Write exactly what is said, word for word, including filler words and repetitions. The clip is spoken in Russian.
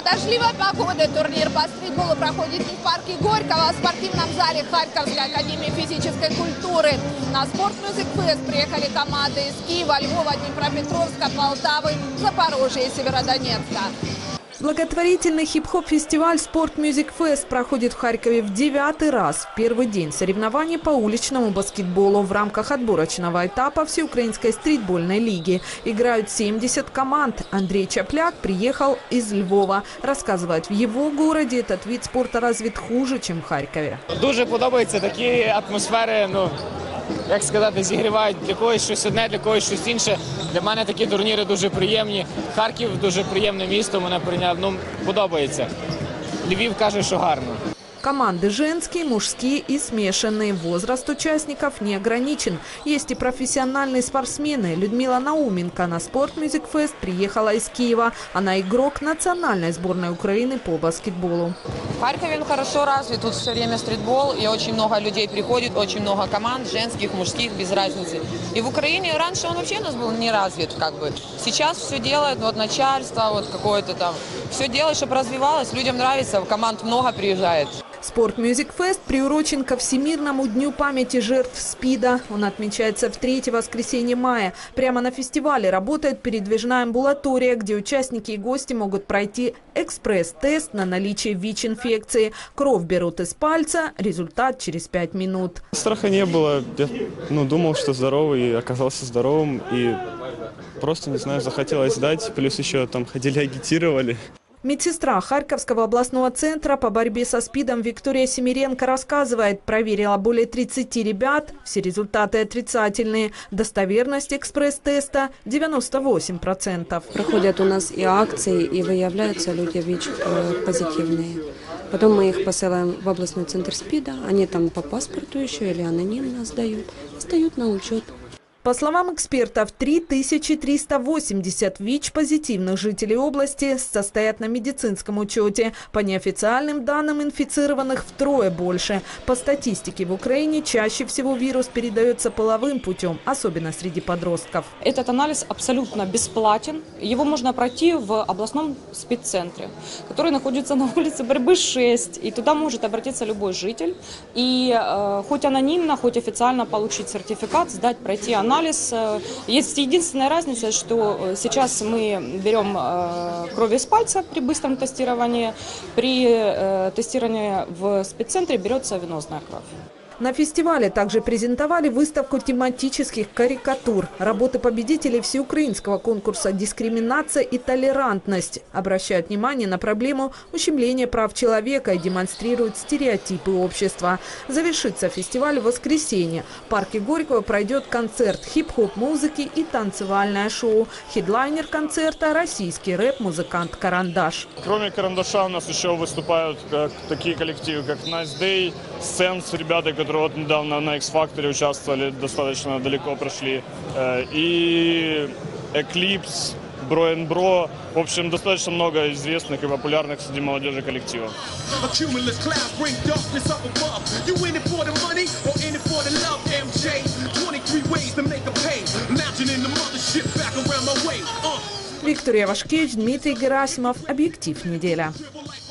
Из-за дождливой погоды турнир по стритболу проходит не в парке Горького, а в спортивном зале Харьковской академии физической культуры. На Sport Music Fest приехали команды из Киева, Львова, Днепропетровска, Полтавы, Запорожья и Северодонецка. Благотворительный хип-хоп-фестиваль Sport Music Fest проходит в Харькове в девятый раз. В первый день соревнований по уличному баскетболу в рамках отборочного этапа Всеукраинской стритбольной лиги. Играют семьдесят команд. Андрей Чапляк приехал из Львова. Рассказывает, в его городе этот вид спорта развит хуже, чем в Харькове. Дуже подобається такі атмосфери, ну, як сказати, зігрівають для когось щось одне, для когось щось інше. Для мене такі турніри дуже приємні. Харків дуже приємне місто, мене прийняв, ну, подобається. Львів каже, що гарно. Команды женские, мужские и смешанные. Возраст участников не ограничен. Есть и профессиональные спортсмены. Людмила Науменко на Sport Music Fest приехала из Киева. Она игрок национальной сборной Украины по баскетболу. В Харькове он хорошо развит, тут все время стритбол, и очень много людей приходит, очень много команд, женских, мужских, без разницы. И в Украине раньше он вообще у нас был не развит, как бы. Сейчас все делает, вот начальство, вот какое-то там, все делает, чтобы развивалось, людям нравится, команд много приезжает. Sport Music Fest приурочен ко Всемирному дню памяти жертв СПИДа. Он отмечается в третье воскресенье мая. Прямо на фестивале работает передвижная амбулатория, где участники и гости могут пройти экспресс-тест на наличие ВИЧ-инфекции. Кровь берут из пальца, результат через пять минут. Страха не было. Я ну, думал, что здоровый, и оказался здоровым. И просто, не знаю, захотелось сдать. Плюс еще там ходили, агитировали. Медсестра Харьковского областного центра по борьбе со СПИДом Виктория Семиренко рассказывает, проверила более тридцати ребят, все результаты отрицательные. Достоверность экспресс-теста девяносто восемь процентов. Проходят у нас и акции, и выявляются люди ВИЧ-позитивные. Потом мы их посылаем в областной центр СПИДа, они там по паспорту еще или анонимно сдают, сдают на учет. По словам экспертов, три тысячи триста восемьдесят ВИЧ-позитивных жителей области состоят на медицинском учете. По неофициальным данным, инфицированных втрое больше. По статистике, в Украине чаще всего вирус передается половым путем, особенно среди подростков. Этот анализ абсолютно бесплатен. Его можно пройти в областном спеццентре, который находится на улице Борьбы шесть. И туда может обратиться любой житель. И э, хоть анонимно, хоть официально получить сертификат, сдать, пройти анализ. Анализ. Есть единственная разница, что сейчас мы берем кровь из пальца при быстром тестировании. При тестировании в спеццентре берется венозная кровь. На фестивале также презентовали выставку тематических карикатур. Работы победителей всеукраинского конкурса «Дискриминация и толерантность» обращают внимание на проблему ущемления прав человека и демонстрируют стереотипы общества. Завершится фестиваль в воскресенье. В парке Горького пройдет концерт хип-хоп-музыки и танцевальное шоу. Хедлайнер концерта – российский рэп-музыкант «Карандаш». Кроме «Карандаша» у нас еще выступают как, такие коллективы, как Nice Day, Sense, ребята, которые вот недавно на X-Factor участвовали, достаточно далеко прошли, и Eclipse, Bro and Bro. В общем, достаточно много известных и популярных среди молодежи коллективов. Виктория Вашкевич, Дмитрий Герасимов. Объектив неделя.